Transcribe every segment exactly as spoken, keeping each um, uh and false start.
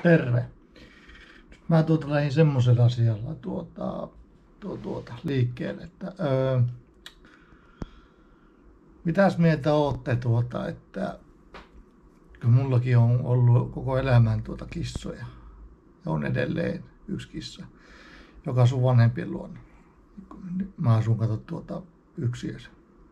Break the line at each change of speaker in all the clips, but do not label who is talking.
Terve. Mä tuota lähdin semmoisella asialla tuota, tuota, tuota, liikkeelle, että öö, mitäs mieltä ootte tuota, että kun mullakin on ollut koko elämän tuota kissoja ja on edelleen yksi kissa, joka asuu vanhempien luona. Mä asun kato tuota yksiössä.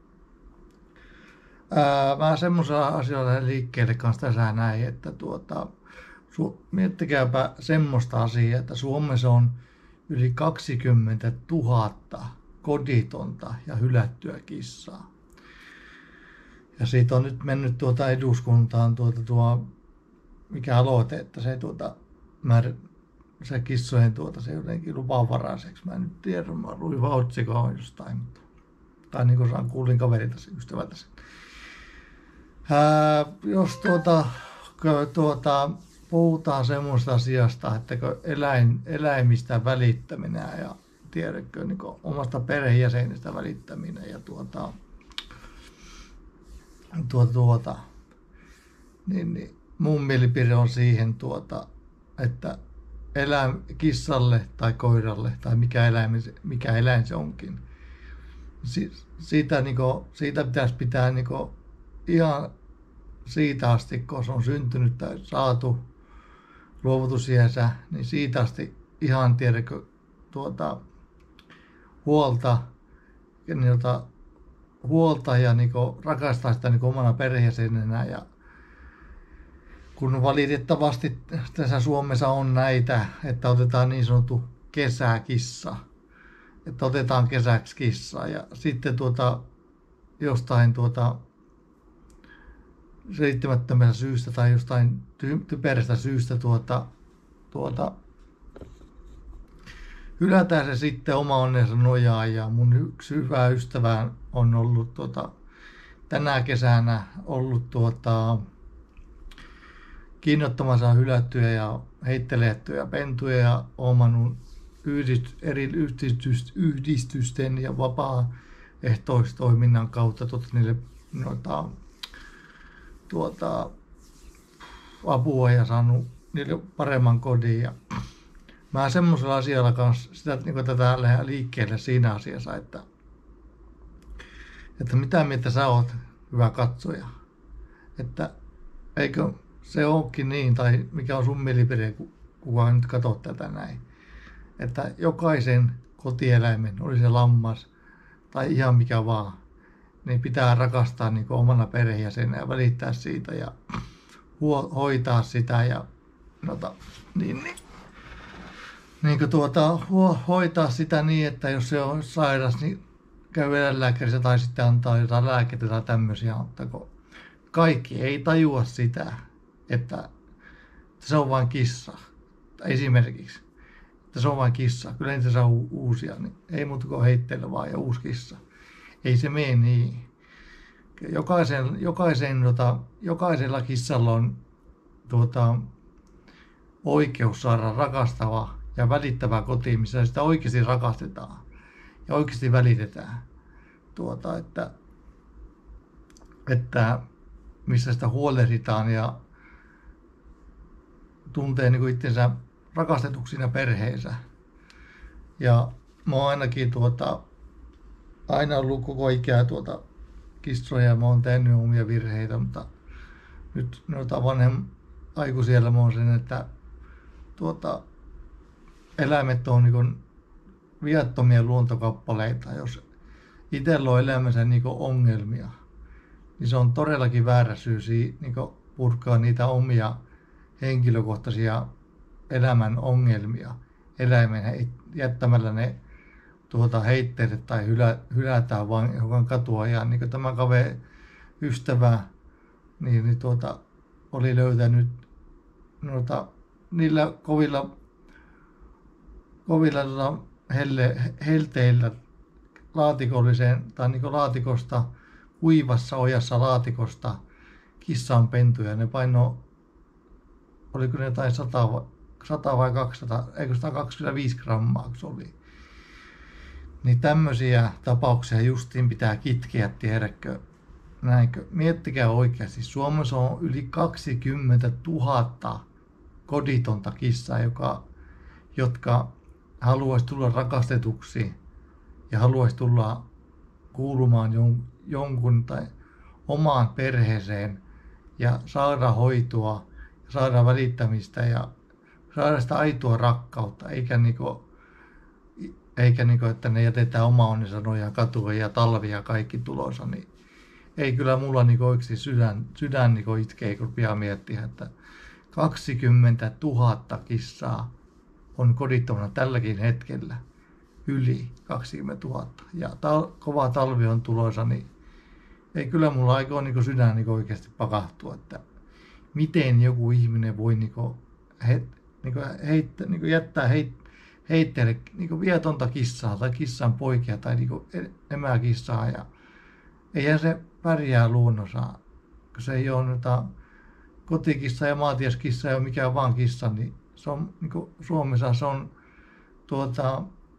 Ää, mä semmoisella asialla lähdin liikkeelle kanssa tässä näin, että tuota, miettikääpä semmoista asiaa, että Suomessa on yli kaksikymmentätuhatta koditonta ja hylättyä kissaa. Ja siitä on nyt mennyt tuota eduskuntaan tuota tuo, mikä aloite, että se, tuota, määr, se kissojen tuota, se jotenkin lupavaraiseksi. Mä en nyt tiedä, mä luin vaan otsikoa jostain, mutta, tai niin kuin saan kuulin kaverilta ystävältä sen. Ää, jos tuota, tuota puhutaan semmoista asiasta, että eläin, eläimistä välittäminen ja tiedätkö, niin omasta perheenjäsenestä välittäminen ja tuota, tuota, tuota niin, niin mun mielipide on siihen, tuota, että eläin, kissalle tai koiralle tai mikä eläin, mikä eläin se onkin, si, siitä, niin kuin, siitä pitäisi pitää niin kuin, ihan siitä asti, kun se on syntynyt tai saatu luovutusiänsä, niin siitä asti ihan tiedätkö tuota, huolta, ja niiltä, huolta ja niin kuin, rakastaa sitä niin kuin omana perheenjäsenenä. Ja kun valitettavasti tässä Suomessa on näitä, että otetaan niin sanottu kesäkissa, että otetaan kesäksi kissa ja sitten tuota, jostain tuota, selittämättömästä syystä tai jostain typerästä syystä tuota, tuota, hylätään se sitten oma onnensa nojaan. Ja mun yksi hyvä ystävä on ollut tuota, tänä kesänä ollut tuota, kiinnottamassa hylättyjä ja heittelettyjä pentuja ja omannut yhdist, eri yhdistysten ja vapaaehtoistoiminnan kautta tuota, niille noita, tuota, apua ja saanut niille paremman kodin. Ja mä semmoisella asialla kanssa sitä, niin tätä lähdetään liikkeelle siinä asiassa, että, että mitä mieltä sä oot, hyvä katsoja, että eikö se olekin niin, tai mikä on sun mielipide, kun kukaan nyt katsoo tätä näin, että jokaisen kotieläimen, oli se lammas tai ihan mikä vaan, niin pitää rakastaa niin kuin omana perheenjäsenä ja välittää siitä ja hoitaa sitä ja nota, niin, niin, niin kuin tuota, hoitaa sitä niin, että jos se on sairas, niin käy eläinlääkärissä tai sitten antaa jotain lääkettä tai tämmöisiä, mutta kaikki ei tajua sitä, että se on vain kissa, esimerkiksi, että se on vain kissa, kyllä niitä saa uusia, niin ei muuta kuin heitteillä vaan ja uusi kissa. Ei se mene niin. Jokaisen, jokaisen, tota, jokaisella kissalla on tuota, oikeus saada rakastava ja välittävä koti, missä sitä oikeasti rakastetaan ja oikeasti välitetään. Tuota, että, että missä sitä huolehditaan ja tuntee niin kuin itsensä rakastetuksi siinä perheensä. Ja mä oon ainakin tuota, aina ollut koko ikää tuota kissoja ja mä oon tehnyt omia virheitä, mutta nyt noita vanhem aikuisiellä mä oon sen, että tuota, eläimet on niin viattomia luontokappaleita. Jos itsellä on elämänsä niin ongelmia, niin se on todellakin väärä syy niin purkaa niitä omia henkilökohtaisia elämän ongelmia eläimen jättämällä ne tuota, heitteille tai hylä, hylätään vaan johon katua. Ja niin tämä kaveri ystävä niin, niin tuota, oli löytänyt noita, niillä kovilla, kovilla tuota, helle, helteillä laatikolliseen tai niin laatikosta, kuivassa ojassa laatikosta kissan pentuja. Ne paino, oliko ne jotain sata vai kaksisataa, eikö sata kaksikymmentäviisi grammaa, kun se oli. Niin tämmöisiä tapauksia justiin pitää kitkeä, tiedätkö, näinkö. Miettikää oikeasti, Suomessa on yli kaksikymmentätuhatta koditonta kissaa, joka, jotka haluaisi tulla rakastetuksi ja haluaisi tulla kuulumaan jon, jonkun tai omaan perheeseen ja saada hoitoa, saada välittämistä ja saada sitä aitoa rakkautta, eikä niinku, eikä niinku, että ne jätetään oma onnensa nojaan katuun ja talvia kaikki tulossa, niin ei kyllä mulla niinku oikeasti sydän, sydän niinku itkee, kun pian miettiä, että kaksikymmentätuhatta kissaa on kodittomana tälläkin hetkellä, yli kaksikymmentätuhatta, ja tal- kova talvi on tulossa, niin ei kyllä mulla aikoo niinku sydän niinku oikeasti pakahtua, että miten joku ihminen voi niinku he, niinku heittää, niinku jättää heit, heitteelle niinku vietonta kissaa tai kissan poikia tai niinku emäkissaa, ja eihän se pärjää luonnossa, kun se ei ole noita kotikissa ja maatiaskissa ja mikään vaan kissa, niin se on niinku Suomessa se on tuota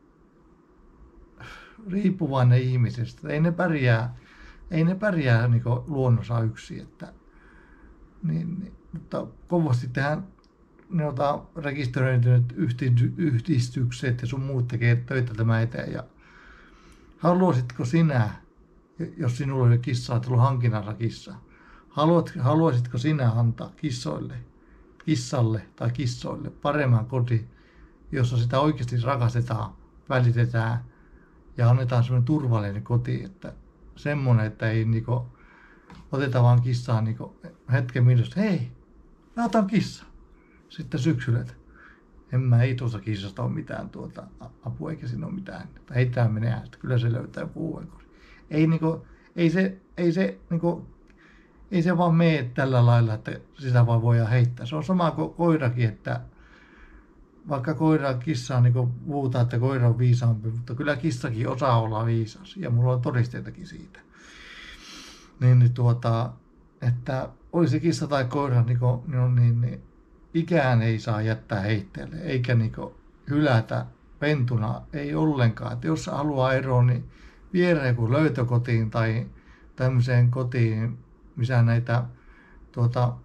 riippuvainen ihmisestä. Ei ne pärjää, ei ne pärjää niinku luonnossa yksin, että niin, niin, mutta kovasti tehdään noita rekisteröityneet yhdistykset ja sun muut tekee töitä tämän eteen. Ja haluaisitko sinä, jos sinulla oli kissaa, tullut hankinnalla kissa, haluat, haluaisitko sinä antaa kissoille, kissalle tai kissoille paremman kodin, jossa sitä oikeasti rakastetaan, välitetään ja annetaan semmoinen turvallinen koti, että semmoinen, että ei niinku oteta vaan kissaa niinku hetken minusta, hei, mä otan kissa. Sitten syksyllä, että en mä ei tuossa kissasta ole mitään tuota apua eikä siinä ole mitään. Heittää menee, että kyllä se löytää joku uuden kodin. Ei, niinku, ei se, ei se, niinku, ei se vaan mene tällä lailla, että sitä vaan voidaan heittää. Se on sama kuin koirakin, että vaikka koira kissa on niinku puhutaan, että koira on viisaampi, mutta kyllä kissakin osaa olla viisas ja mulla on todisteitakin siitä. Niin, niin tuota, että olisi kissa tai koira, niin, niin, niin, niin ikään ei saa jättää heitteelle, eikä niin hylätä pentuna, ei ollenkaan. Että jos haluaa eroa, niin viedä joku löytökotiin tai tämmöiseen kotiin, missä näitä tuota,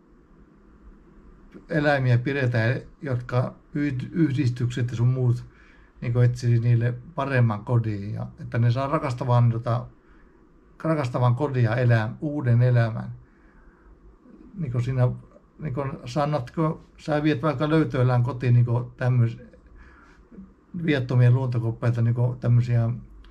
eläimiä pidetään, jotka yhdistykset ja sun muut niin etsii niille paremman kodin, ja että ne saa rakastavan, jota, rakastavan kodin ja elää, uuden elämän. Niin kuin siinä, niin kuin sanotko, sä viet vaikka löytöelään kotiin niin tämmöisiä viattomia luontokoppeita, niin tämmöisiä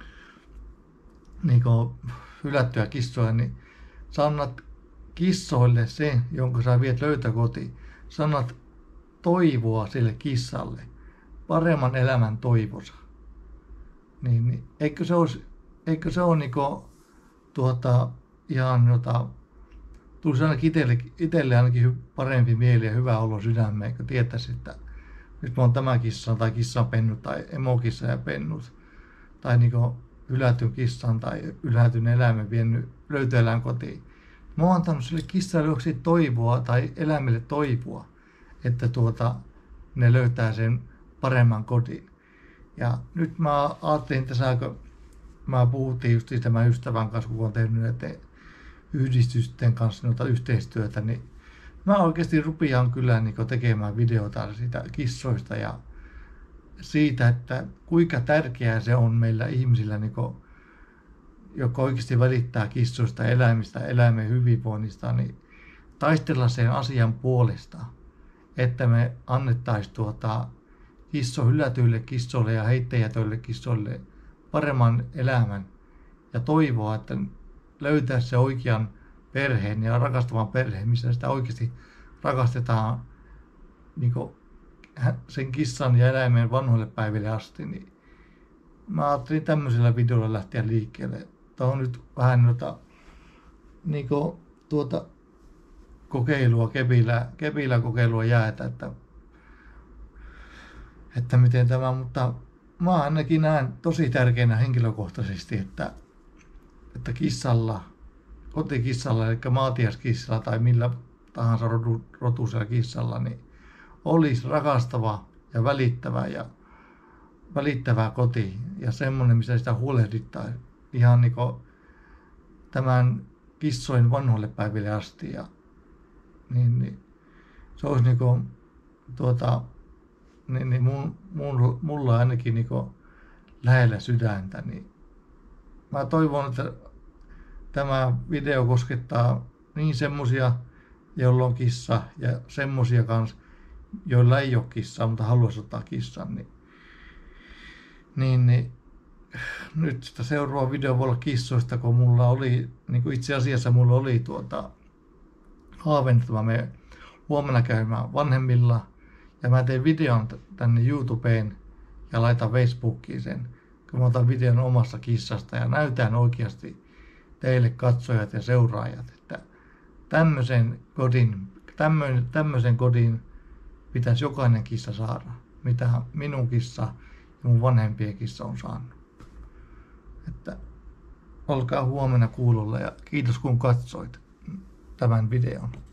niin hylättyjä kissoja, niin sanat kissoille se, jonka sä viet löytökotiin, sanat toivoa sille kissalle, paremman elämän toivosa. Niin, niin eikö se olisi, eikö se ole niinku, tuota, ihan jota, tulisi ainakin itselle, itselle ainakin parempi mieli ja hyvä olo sydämeen, kun tietäisi, että nyt mä oon tämä kissa tai kissan pennut tai emokissa ja pennut tai niinku hylätyn kissan tai hylätyn eläimen vienyt löytöeläin kotiin. Mä oon antanut sille kissalle toivoa tai eläimille toivoa, että tuota, ne löytää sen paremman kodin. Ja nyt mä ajattelin, että saako, mä puhuttiin just tämän ystävän kanssa, kun on tehnyt näiden yhdistysten kanssa noita yhteistyötä, niin mä oikeasti rupean kyllä niin tekemään videota siitä kissoista ja siitä, että kuinka tärkeää se on meillä ihmisillä, niin kuin, joka oikeasti välittää kissoista, eläimistä, eläimen hyvinvoinnista, niin taistella sen asian puolesta, että me annettaisiin tuota kisso hylätyille kissoille ja heittäjätöille kissoille paremman elämän ja toivoa, että löytää se oikean perheen ja rakastavan perheen, missä sitä oikeasti rakastetaan niin sen kissan ja eläimen vanhoille päiville asti. Niin mä ajattelin tämmöisellä videolla lähteä liikkeelle. Tämä on nyt vähän noita, niin tuota kokeilua, kepillä, kepillä kokeilua jäätä, että, että miten tämä, mutta mä ainakin näen tosi tärkeänä henkilökohtaisesti, että, että kissalla, kotikissalla, eli maatiaskissalla tai millä tahansa rotuisella kissalla, niin olisi rakastava ja välittävä ja välittävä koti ja semmoinen, missä sitä huolehditaan ihan niin kuin tämän kissojen vanhoille päiville asti. Ja, niin, niin, se olisi niin kuin tuota, niin, niin mun, mun, mulla ainakin niin lähellä sydäntä, niin mä toivon, että tämä video koskettaa niin semmosia, joilla on kissa, ja semmosia kans, joilla ei ole kissaa, mutta haluaisi ottaa kissan, niin, niin, niin nyt sitä seuraava video voi olla kissoista, kun mulla oli, niin kuin itse asiassa mulla oli tuota haaveena, että mä menen huomenna käymään vanhemmilla, ja mä teen videon tänne YouTubeen ja laitan Facebookiin sen, kun mä otan videon omasta kissasta ja näytän oikeasti teille katsojat ja seuraajat, että tämmöisen kodin, tämmöisen, tämmöisen kodin pitäisi jokainen kissa saada, mitä minun kissa ja mun vanhempien kissa on saanut. Että olkaa huomenna kuulolla ja kiitos kun katsoit tämän videon.